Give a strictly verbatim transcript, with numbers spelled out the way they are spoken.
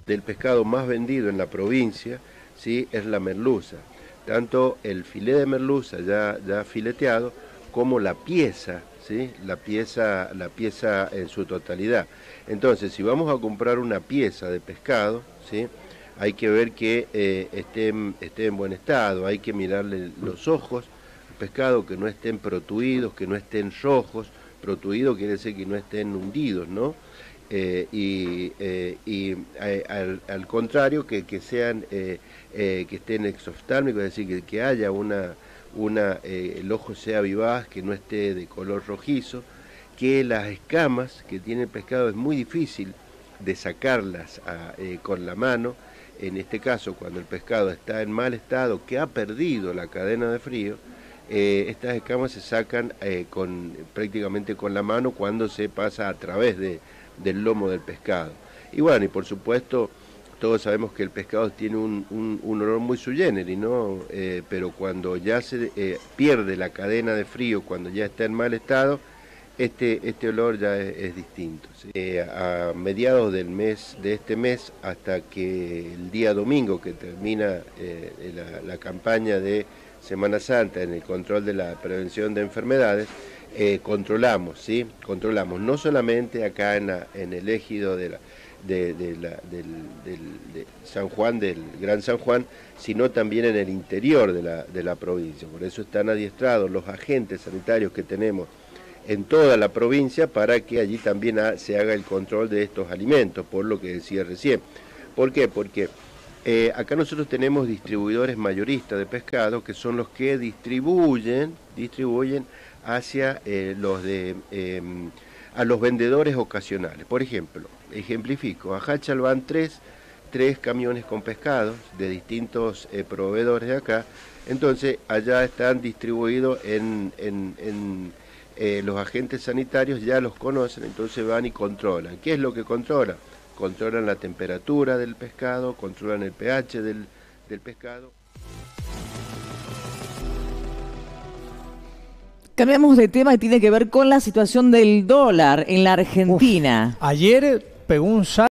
del pescado más vendido en la provincia, ¿sí?, es la merluza. Tanto el filé de merluza ya, ya fileteado como la pieza, ¿sí?, la pieza, la pieza en su totalidad. Entonces, si vamos a comprar una pieza de pescado, ¿sí?, hay que ver que eh, esté, en, esté en buen estado, hay que mirarle los ojos, el pescado que no estén protuidos, que no estén rojos. Protuido quiere decir que no estén hundidos, ¿no? Eh, y eh, y eh, al, al contrario, que, que sean eh, eh, que estén exoftálmicos, es decir, que, que haya una, una eh, el ojo sea vivaz, que no esté de color rojizo, que las escamas que tiene el pescado es muy difícil de sacarlas a, eh, con la mano. En este caso, cuando el pescado está en mal estado, que ha perdido la cadena de frío, eh, estas escamas se sacan eh, con, prácticamente con la mano cuando se pasa a través de, del lomo del pescado. Y bueno, y por supuesto, todos sabemos que el pescado tiene un, un, un olor muy sui generis, ¿no? Eh, pero cuando ya se eh, pierde la cadena de frío, cuando ya está en mal estado, este, este olor ya es, es distinto, ¿sí? Eh, a mediados del mes, de este mes, hasta que el día domingo, que termina eh, la, la campaña de Semana Santa en el control de la prevención de enfermedades, eh, controlamos, ¿sí? Controlamos no solamente acá en, la, en el ejido de, la, de, de, la, del, del, de San Juan, del Gran San Juan, sino también en el interior de la, de la provincia. Por eso están adiestrados los agentes sanitarios que tenemos en toda la provincia para que allí también ha, se haga el control de estos alimentos, por lo que decía recién. ¿Por qué? Porque eh, acá nosotros tenemos distribuidores mayoristas de pescado que son los que distribuyen, distribuyen hacia eh, los de eh, a los vendedores ocasionales. Por ejemplo, ejemplifico, a Hachal van tres, tres camiones con pescados de distintos eh, proveedores de acá, entonces allá están distribuidos en, en, en eh, los agentes sanitarios ya los conocen, entonces van y controlan. ¿Qué es lo que controlan? Controlan la temperatura del pescado, controlan el pH del, del pescado. Cambiamos de tema y tiene que ver con la situación del dólar en la Argentina. Uf, ayer pegó un salto.